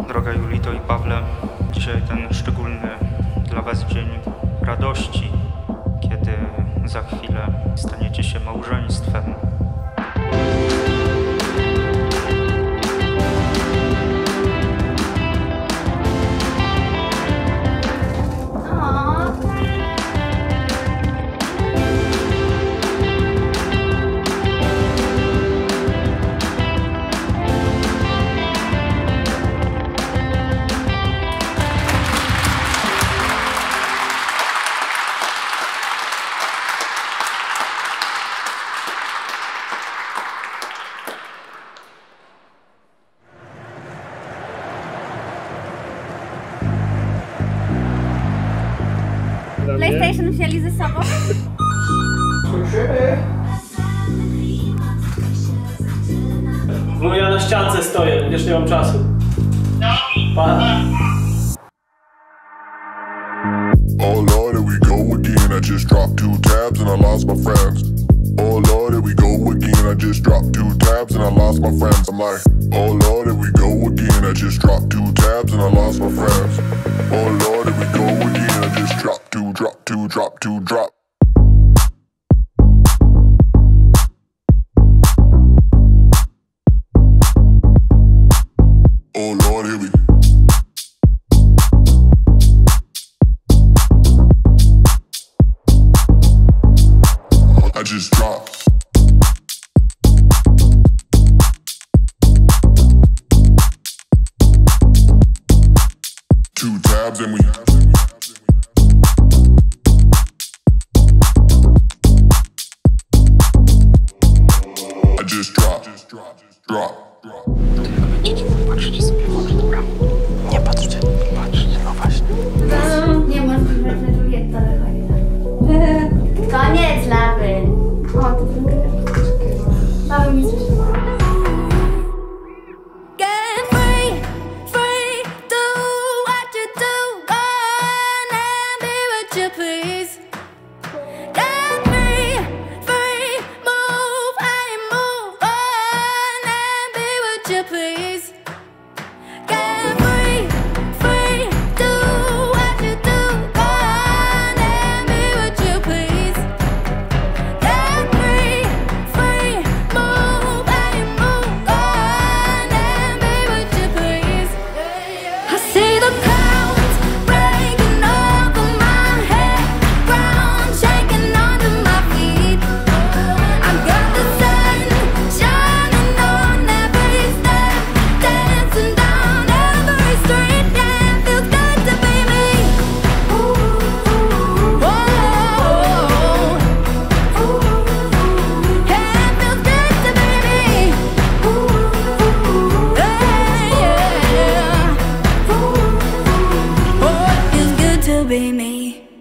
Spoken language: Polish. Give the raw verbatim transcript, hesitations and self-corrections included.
Droga Julito i Pawle, dzisiaj ten szczególny dla was dzień radości, kiedy za chwilę staniecie się małżeństwem. PlayStation wzięli ze sobą? No ja na ściance stoję, wiesz, nie mam czasu. Pa. Oh Lord, here we go again. I just dropped two tabs and I lost my friends. Oh Lord, here we go again. I just dropped two tabs and I lost my friends. I'm like, oh Lord, here we go again. I just dropped two tabs and I lost my friends. Oh Lord, here we go again. I just dropped two, drop two, drop two, drop. Oh Lord, here we I just dropped. Two tabs and we I just dropped. Drop. Patrzcie sobie w oczy, dobra? Nie patrzcie, patrzcie, no właśnie. No, nie możliwe, że Julieta wychodzi. Koniec lawy. O, to Paweł nie słyszy. Be me.